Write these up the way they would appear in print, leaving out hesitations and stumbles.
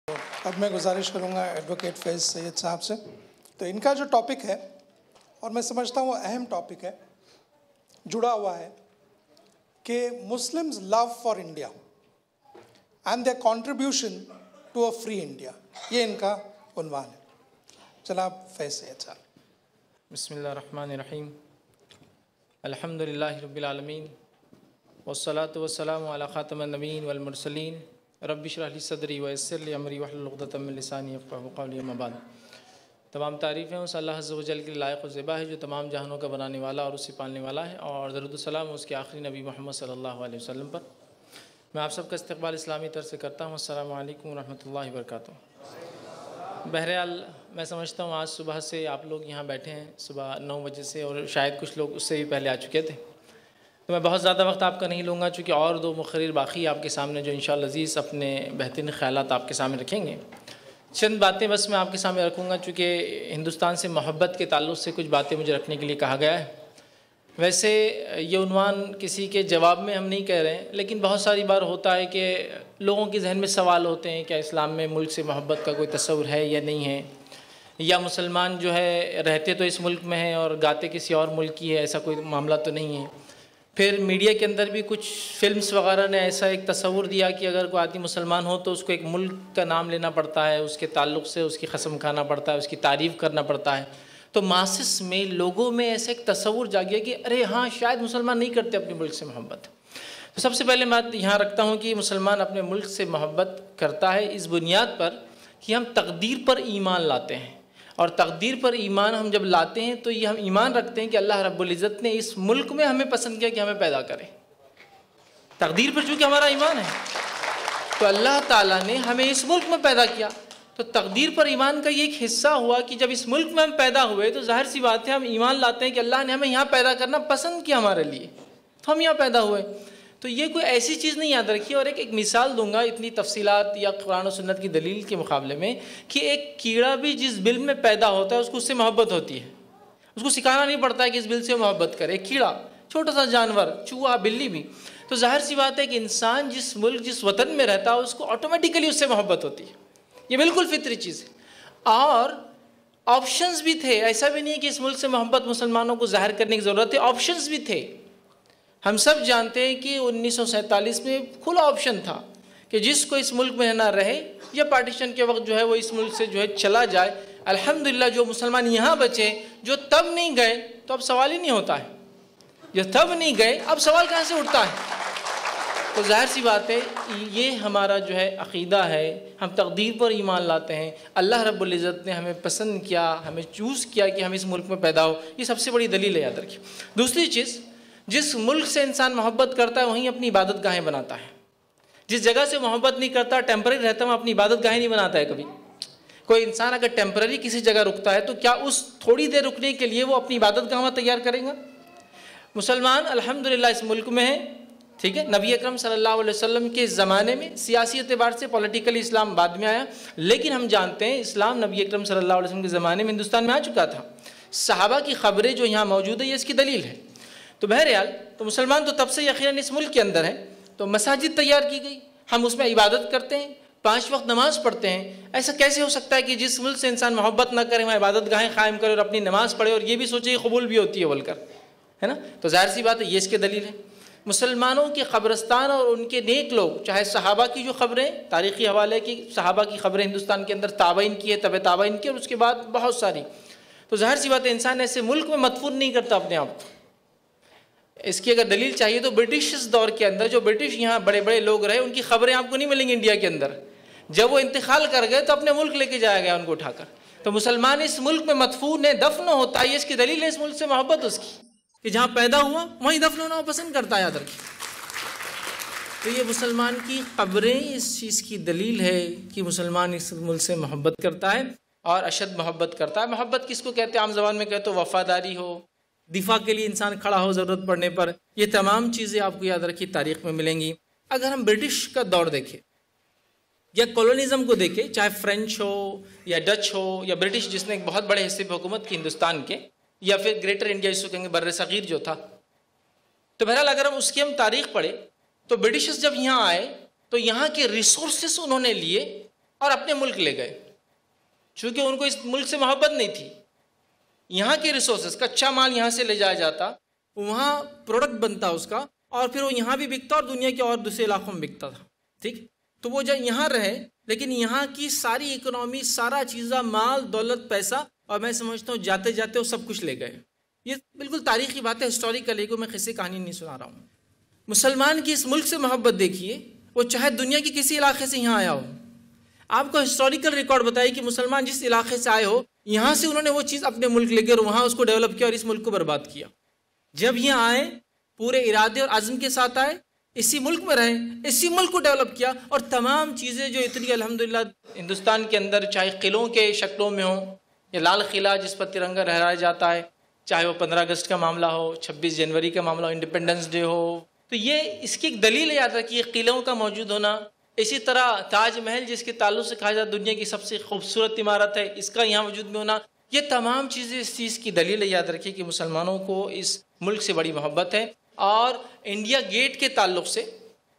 अब मैं गुजारिश करूंगा एडवोकेट फैज़ सैयद साहब से। तो इनका जो टॉपिक है, और मैं समझता हूँ अहम टॉपिक है, जुड़ा हुआ है कि Muslims love for India and their contribution to a free India, ये इनका उन्वान है। जनाब फैज़ सैयद साहब। बिस्मिल्लाहिर्रहमानिर्रहीम, अल्हम्दुलिल्लाहि रब्बिल आलमीन, वस्सलातु वस्सलामु अला खातमिन नबिय्यीन वल मुरसलीन, रब्बि इश्रह ली सदरी व यस्सिर ली अमरी वहलुल उक़दतम मिन लिसानी यफ़क़हू क़ौली, अम्मा बाद। तमाम तारीफ़ें उस अल्लाह अज़्ज़ व जल के लायक़ व ज़िबा है जो तमाम जहानों का बनाने वाला और उसे पालने वाला है, और दरूद व सलाम उसके आखिरी नबी मोहम्मद सल्लल्लाहु अलैहि वसल्लम पर। मैं आप सबका इस्तक़बाल इस्लामी तरह से करता हूँ। अस्सलामु अलैकुम व रहमतुल्लाहि व बरकातुहू। बहरहाल मैं समझता हूँ आज सुबह से आप लोग यहाँ बैठे हैं, सुबह 9 बजे से, और शायद कुछ लोग उससे भी पहले आ चुके थे। तो मैं बहुत ज़्यादा वक्त आपका नहीं लूँगा, चूँकि और दो मुखर्रिर बाकी आपके सामने जो इंशाअल्लाह अज़ीज़ अपने बेहतरीन ख़यालात आपके सामने रखेंगे। चंद बातें बस मैं आपके सामने रखूँगा, चूँकि हिंदुस्तान से मोहब्बत के ताल्लुक़ से कुछ बातें मुझे रखने के लिए कहा गया है। वैसे ये उन्वान किसी के जवाब में हम नहीं कह रहे हैं, लेकिन बहुत सारी बार होता है कि लोगों के जहन में सवाल होते हैं, क्या इस्लाम में मुल्क से मोहब्बत का कोई तस्वुर है या नहीं है, या मुसलमान जो है रहते तो इस मुल्क में हैं और गाते किसी और मुल्क की है, ऐसा कोई मामला तो नहीं है। फिर मीडिया के अंदर भी कुछ फिल्म्स वगैरह ने ऐसा एक तस्वुर दिया कि अगर कोई आदमी मुसलमान हो तो उसको एक मुल्क का नाम लेना पड़ता है, उसके ताल्लुक़ से उसकी कसम खाना पड़ता है, उसकी तारीफ़ करना पड़ता है। तो मासिस में, लोगों में ऐसा एक तस्वुर जाग गया कि अरे हाँ, शायद मुसलमान नहीं करते अपने मुल्क से मोहब्बत। तो सबसे पहले मैं यहाँ रखता हूँ कि मुसलमान अपने मुल्क से मोहब्बत करता है इस बुनियाद पर कि हम तकदीर पर ईमान लाते हैं, और तकदीर पर ईमान हम जब लाते हैं तो ये हम ईमान रखते हैं कि अल्लाह रब्बुल इज़्ज़त ने इस मुल्क में हमें पसंद किया कि हमें पैदा करें। तकदीर पर चूँकि हमारा ईमान है, तो अल्लाह ताला ने हमें इस मुल्क में पैदा किया। तो तकदीर पर ईमान का ये एक हिस्सा हुआ कि जब इस मुल्क में हम पैदा हुए तो जाहिर सी बात है हम ईमान लाते हैं कि अल्लाह ने हमें यहाँ पैदा करना पसंद किया हमारे लिए, तो हम यहाँ पैदा हुए। तो ये कोई ऐसी चीज़ नहीं याद रखी। और एक मिसाल दूंगा इतनी तफसीलात या कुरान और सुन्नत की दलील के मुकाबले में, कि एक कीड़ा भी जिस बिल में पैदा होता है उसको उससे मोहब्बत होती है, उसको सिखाना नहीं पड़ता है कि इस बिल से मोहब्बत करे। एक कीड़ा, छोटा सा जानवर, चूहा, बिल्ली भी। तो जाहिर सी बात है कि इंसान जिस मुल्क, जिस वतन में रहता है उसको ऑटोमेटिकली उससे मोहब्बत होती है। ये बिल्कुल फितरी चीज़ है। और ऑप्शंस भी थे, ऐसा भी नहीं है कि इस मुल्क से मोहब्बत मुसलमानों को जाहिर करने की ज़रूरत है, ऑप्शंस भी थे। हम सब जानते हैं कि 1947 में खुला ऑप्शन था कि जिसको इस मुल्क में रहना रहे, या पार्टीशन के वक्त जो है वो इस मुल्क से जो है चला जाए। अल्हम्दुलिल्लाह जो मुसलमान यहाँ बचे, जो तब नहीं गए, तो अब सवाल ही नहीं होता है। जो तब नहीं गए, अब सवाल कहाँ से उठता है? तो जाहिर सी बात है, ये हमारा जो है अक़ीदा है, हम तकदीर पर ईमान लाते हैं। अल्लाह रब्बुल इज़्ज़त ने हमें पसंद किया, हमें चूज़ किया कि हम इस मुल्क में पैदा हो, ये सबसे बड़ी दलील है, याद रखिए। दूसरी चीज़, जिस मुल्क से इंसान मोहब्बत करता है वहीं अपनी इबादत गाहें बनाता है। जिस जगह से मोहब्बत नहीं करता, टेम्पररी रहता है, वहाँ अपनी इबादत गाहें नहीं बनाता है कभी। कोई इंसान अगर टेम्पररी किसी जगह रुकता है तो क्या उस थोड़ी देर रुकने के लिए वो अपनी इबादत गाह तैयार करेगा? मुसलमान अल्हम्दुलिल्लाह इस मुल्क में है, ठीक है। नबी अकरम सल्लल्लाहु अलैहि वसल्लम के ज़माने में सियासी एतबार से पॉलिटिकली इस्लाम बाद में आया, लेकिन हम जानते हैं इस्लाम नबी अकरम सल्लल्लाहु अलैहि वसल्लम के ज़माने में हिंदुस्तान में आ चुका था। सहाबा की ख़बरें जो यहाँ मौजूद है, ये इसकी दलील है। तो बहरहाल, तो मुसलमान तो तब से यकीनन इस मुल्क के अंदर है। तो मसाजिद तैयार की गई, हम उसमें इबादत करते हैं, 5 वक्त नमाज़ पढ़ते हैं। ऐसा कैसे हो सकता है कि जिस मुल्क से इंसान मोहब्बत ना करे वहाँ इबादत गाहें कायम करे और अपनी नमाज़ पढ़े और ये भी सोचे कबूल भी होती है बोलकर, है ना? तो जाहिर सी बात है, ये इसके दलील है। मुसलमानों के क़ब्रस्तान और उनके नेक लोग, चाहे सहाबा की जो ख़बरें तारीख़ी हवाले की, सहाबा की ख़बरें हिंदुस्तान के अंदर ताबईन की है, तब ताबईन की, और उसके बाद बहुत सारी। तो जाहिर सी बात है, इंसान ऐसे मुल्क में मदफून नहीं करता अपने आप को। इसकी अगर दलील चाहिए तो ब्रिटिश दौर के अंदर जो ब्रिटिश यहाँ बड़े बड़े लोग रहे, उनकी ख़बरें आपको नहीं मिलेंगी इंडिया के अंदर। जब वो इंतकाल कर गए तो अपने मुल्क लेके जाया गया उनको उठाकर। तो मुसलमान इस मुल्क में मदफून है, दफन होता है। इसकी दलील है इस मुल्क से मोहब्बत उसकी, कि जहाँ पैदा हुआ वहीं दफन होना वो पसंद करता है, याद रखिए। तो ये मुसलमान की ख़बरें इस चीज़ की दलील है कि मुसलमान इस मुल्क से मोहब्बत करता है, और अशद मोहब्बत करता है। मोहब्बत किसको कहते हैं? आम ज़बान में कहते तो वफ़ादारी हो, दिफा के लिए इंसान खड़ा हो ज़रूरत पड़ने पर। ये तमाम चीज़ें आपको याद रखिए तारीख़ में मिलेंगी। अगर हम ब्रिटिश का दौर देखें या कॉलोनिज़म को देखें, चाहे फ्रेंच हो या डच हो या ब्रिटिश, जिसने एक बहुत बड़े हिस्से पर हुकूमत की हिंदुस्तान के, या फिर ग्रेटर इंडिया जिसको कहेंगे बर्र सग़ीर जो था। तो बहरहाल अगर हम उसकी तारीख़ पढ़े तो ब्रिटिशर्स जब यहाँ आए तो यहाँ के रिसोर्सेस उन्होंने लिए और अपने मुल्क ले गए, चूँकि उनको इस मुल्क से मोहब्बत नहीं थी। यहाँ के रिसोर्सेज, कच्चा माल यहाँ से ले जाया जाता, वहाँ प्रोडक्ट बनता उसका, और फिर वो यहाँ भी बिकता और दुनिया के और दूसरे इलाकों में बिकता था। ठीक, तो वो जब यहाँ रहे, लेकिन यहाँ की सारी इकोनॉमी, सारा चीज़ा, माल, दौलत, पैसा, और मैं समझता हूँ जाते जाते वो सब कुछ ले गए। ये बिल्कुल तारीखी बात है, हिस्टोरिकल, को मैं किसी कहानी नहीं सुना रहा हूँ। मुसलमान की इस मुल्क से मोहब्बत देखिए, वो चाहे दुनिया के किसी इलाके से यहाँ आया हो, आपको हिस्टोरिकल रिकॉर्ड बताइए कि मुसलमान जिस इलाके से आए हो, यहाँ से उन्होंने वो चीज़ अपने मुल्क ले गए और वहाँ उसको डेवलप किया और इस मुल्क को बर्बाद किया। जब यहाँ आए पूरे इरादे और अज़्म के साथ आए, इसी मुल्क में रहे, इसी मुल्क को डेवलप किया, और तमाम चीज़ें जो इतनी अल्हम्दुलिल्लाह हिंदुस्तान के अंदर, चाहे किलों के शक्लों में हो, या लाल किला जिस पर तिरंगा लहराया जाता है, चाहे वो 15 अगस्त का मामला हो, 26 जनवरी का मामला हो, इंडिपेंडेंस डे हो, तो ये इसकी एक दलील याद रखिए, किलों का मौजूद होना। इसी तरह ताजमहल जिसके ताल्लुक से कहा जाता है दुनिया की सबसे खूबसूरत इमारत है, इसका यहाँ वजूद में होना, ये तमाम चीज़ें इस चीज़ की दलील याद रखिए कि मुसलमानों को इस मुल्क से बड़ी मोहब्बत है। और इंडिया गेट के ताल्लुक से,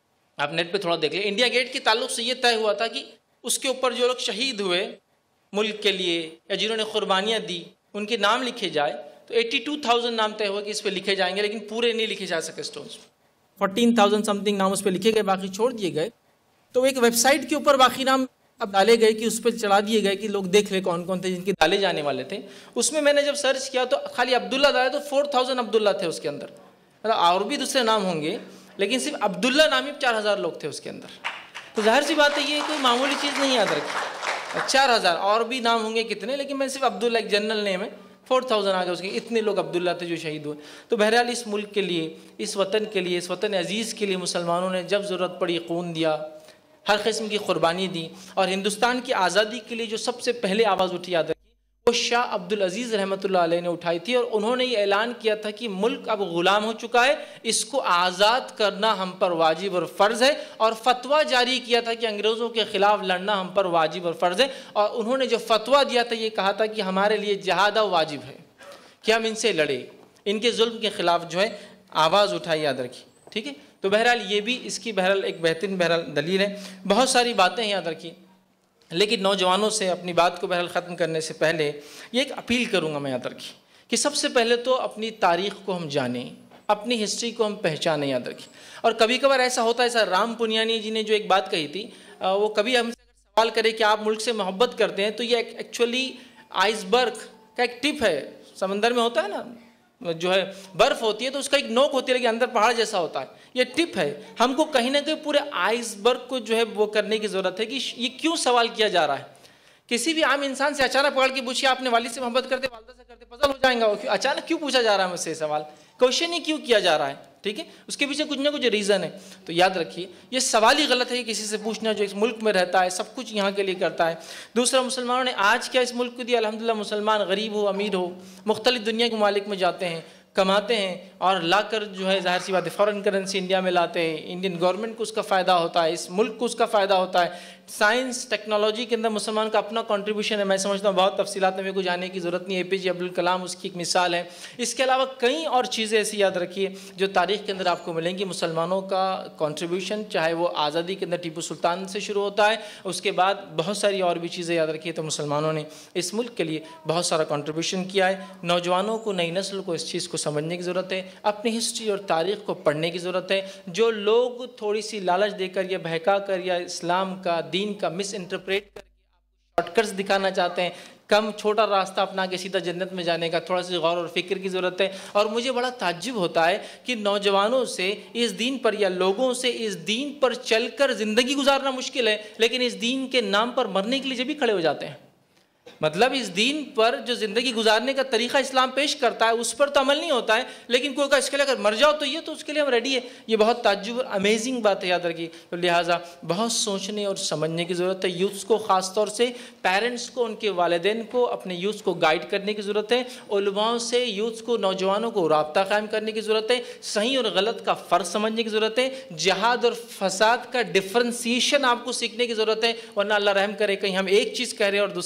आप नेट पे थोड़ा देख लें, इंडिया गेट के ताल्लुक से ये तय हुआ था कि उसके ऊपर जो लोग शहीद हुए मुल्क के लिए या जिन्होंने कुर्बानियाँ दी, उनके नाम लिखे जाए। तो 82,000 नाम तय हुआ कि इस पर लिखे जाएंगे, लेकिन पूरे नहीं लिखे जा सके स्टोन्स। 14,000 समथिंग नाम उस पर लिखे गए, बाकी छोड़ दिए गए। तो एक वेबसाइट के ऊपर बाकी नाम अब डाले गए कि उस पर चढ़ा दिए गए कि लोग देख ले कौन कौन थे जिनके डाले जाने वाले थे। उसमें मैंने जब सर्च किया तो खाली अब्दुल्ला डाले तो 4,000 अब्दुल्ला थे उसके अंदर, मतलब और भी दूसरे नाम होंगे, लेकिन सिर्फ अब्दुल्ला नाम ही 4,000 लोग थे उसके अंदर। तो जाहिर सी बात है ये कोई मामूली चीज़ नहीं याद रखी। 4,000 और भी नाम होंगे कितने, लेकिन मैं सिर्फ अब्दुल्ला एक जनरल नेम है, 4,000 आ गए उसके, इतने लोग अब्दुल्ला थे जो शहीद हुए। तो बहरहाल इस मुल्क के लिए, इस वतन के लिए, इस वतन अजीज़ के लिए मुसलमानों ने जब ज़रूरत पड़ी खून दिया, हर किस्म की कुर्बानी दी, और हिंदुस्तान की आज़ादी के लिए जो सबसे पहले आवाज़ उठी याद रखी वो शाह अब्दुल अजीज़ रहमतुल्लाह अलैह ने उठाई थी। और उन्होंने ये ऐलान किया था कि मुल्क अब ग़ुलाम हो चुका है, इसको आज़ाद करना हम पर वाजिब और फ़र्ज़ है। और फतवा जारी किया था कि अंग्रेज़ों के ख़िलाफ़ लड़ना हम पर वाजिब और फ़र्ज़ है। और उन्होंने जो फतवा दिया था ये कहा था कि हमारे लिए जिहाद वाजिब है कि हम इनसे लड़े, इनके जुल्म के ख़िलाफ़ जो है आवाज़ उठाई, याद रखी। ठीक है, तो बहरहाल ये भी इसकी बहरहाल एक बेहतरीन बहरहाल दलील है। बहुत सारी बातें याद रखी, लेकिन नौजवानों से अपनी बात को बहरहाल ख़त्म करने से पहले ये एक अपील करूँगा मैं, याद रखी कि सबसे पहले तो अपनी तारीख़ को हम जानें, अपनी हिस्ट्री को हम पहचानें, याद रखी। और कभी कभार ऐसा होता है, सर राम पुनियानी जी ने जो एक बात कही थी, वो कभी हमसे अगर सवाल करे कि आप मुल्क से मोहब्बत करते हैं, तो ये एक्चुअली आइसबर्ग का एक टिप है। समंदर में होता है ना, जो है बर्फ़ होती है तो उसका एक नोक होती है, लेकिन अंदर पहाड़ जैसा होता है, ये टिप है। हमको कहीं ना कहीं पूरे आइसबर्ग को जो है वो करने की ज़रूरत है कि ये क्यों सवाल किया जा रहा है। किसी भी आम इंसान से अचानक पकड़ के पूछिए आपने वालिद से मोहब्बत करते, वालिदा से करते, पजल हो जाएगा। अचानक क्यों पूछा जा रहा है मुझसे सवाल, क्वेश्चन ही क्यों किया जा रहा है। ठीक है, उसके पीछे कुछ ना कुछ रीज़न है। तो याद रखिए ये सवाल ही गलत है कि किसी से पूछना जो इस मुल्क में रहता है, सब कुछ यहाँ के लिए करता है। दूसरा, मुसलमानों ने आज क्या इस मुल्क को दिया। अल्हम्दुलिल्लाह मुसलमान गरीब हो अमीर हो मुख्तलिफ दुनिया के ममालिक में जाते हैं, कमाते हैं, और लाकर जो है ज़ाहिर सी बात है फ़ॉरेन करेंसी इंडिया में लाते हैं। इंडियन गवर्नमेंट को उसका फ़ायदा होता है, इस मुल्क को उसका फ़ायदा होता है। साइंस टेक्नोलॉजी के अंदर मुसलमान का अपना कंट्रीब्यूशन है। मैं समझता हूँ बहुत तफसीलात में मेरे को जाने की ज़रूरत नहीं है। APJ अब्दुल कलाम उसकी एक मिसाल है। इसके अलावा कई और चीज़ें ऐसी याद रखिए जो तारीख़ के अंदर आपको मिलेंगी। मुसलमानों का कंट्रीब्यूशन चाहे वो आज़ादी के अंदर टीपू सुल्तान से शुरू होता है, उसके बाद बहुत सारी और भी चीज़ें याद रखिए। तो मुसलमानों ने इस मुल्क के लिए बहुत सारा कंट्रीब्यूशन किया है। नौजवानों को, नई नस्ल को इस चीज़ को समझने की ज़रूरत है, अपनी हिस्ट्री और तारीख़ को पढ़ने की ज़रूरत है। जो लोग थोड़ी सी लालच देकर या बहका कर या इस्लाम का, दीन का मिस इंटरप्रेट करके आपको शॉर्टकट्स दिखाना चाहते हैं, कम छोटा रास्ता अपना के सीधा जन्नत में जाने का, थोड़ा सी गौर और फिक्र की ज़रूरत है। और मुझे बड़ा ताज्जुब होता है कि नौजवानों से इस दीन पर या लोगों से इस दीन पर चलकर ज़िंदगी गुजारना मुश्किल है, लेकिन इस दीन के नाम पर मरने के लिए जब भी खड़े हो जाते हैं। मतलब इस दीन पर जो ज़िंदगी गुजारने का तरीक़ा इस्लाम पेश करता है उस पर तो अमल नहीं होता है, लेकिन कोई का इसके लिए अगर मर जाओ तो ये, तो उसके लिए हम रेडी है। ये बहुत ताज्जुब और अमेजिंग बात है, याद रखिए। तो लिहाजा बहुत सोचने और समझने की ज़रूरत है। यूथ्स को, ख़ास तौर से पेरेंट्स को, उनके वालिदैन को अपने यूथ्स को गाइड करने की ज़रूरत है। उलमाओं से यूथ्स को, नौजवानों को राब्ता कायम करने की ज़रूरत है। सही और गलत का फ़र्क समझने की ज़रूरत है। जिहाद और फसाद का डिफ्रेंसिएशन आपको सीखने की ज़रूरत है, वरना अल्लाह रहम करे कहीं हम एक चीज़ कह रहे हैं और दूसरा ना उसके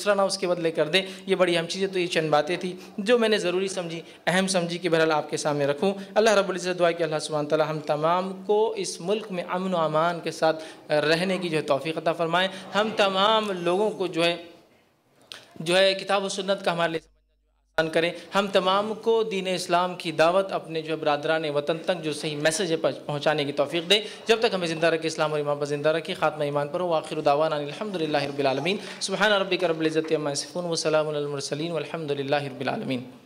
बदले कर दे। ये बड़ी अहम चीज़ें, तो ये चंद बातें थी जो मैंने ज़रूरी समझी, अहम समझी कि बहरहाल आपके सामने रखूँ। अल्लाह रब्बुल इज़्ज़त दुआ कि अल्लाह सुब्हान तआला हम तमाम को इस मुल्क में अमन व अमान के साथ रहने की जो है तौफ़ीक़ अता फ़रमाएँ। हम तमाम लोगों को जो है किताब व सुन्नत का हमारे लिए आसान करें। हम तमाम को दीन इस्लाम की दावत अपने जो है बरादरान वतन तक जो सही मैसेज है पहुँचाने की तौफ़ीक़ दे। जब तक हमें ज़िंदा रखे, इस्लाम और ईमान पर ज़िंदा रखे, ख़ात्मा ईमान पर हो। आखिर दावाना अल्हम्दुलिल्लाहि रब्बिल आलमीन। सुब्हान रब्बिका रब्बिल इज़्ज़ति अम्मा यसिफ़ून व सलामुन अलल मुरसलीन वल्हम्दुलिल्लाहि रब्बिल आलमीन।